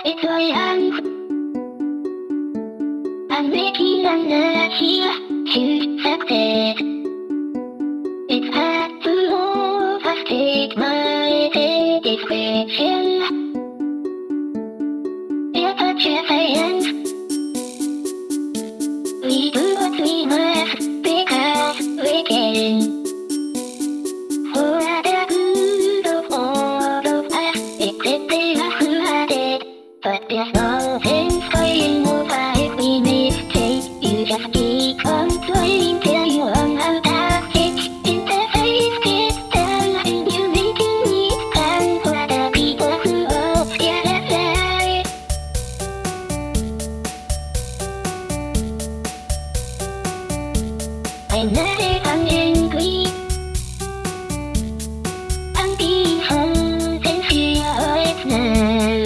It's who I am. I'm making anarchy to success. It's hard to overstate my satisfaction. It's such a science. We do what we must because we can. For the good of all of us, except the us who are dead. But there's no sense fighting over if we mistake. You just keep on trying till you run out of it. Interface gets down and you make a neat plan for the people who are the other side. I'm not angry. I'm peaceful and fearless.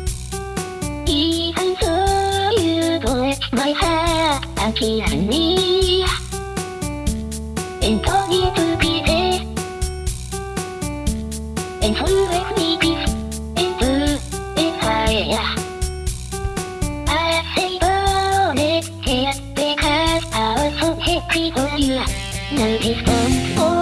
Even though you broke my heart and killed me and tore me to pieces and threw me peace into the fire. I say burn it here because I was so happy for you. No distance.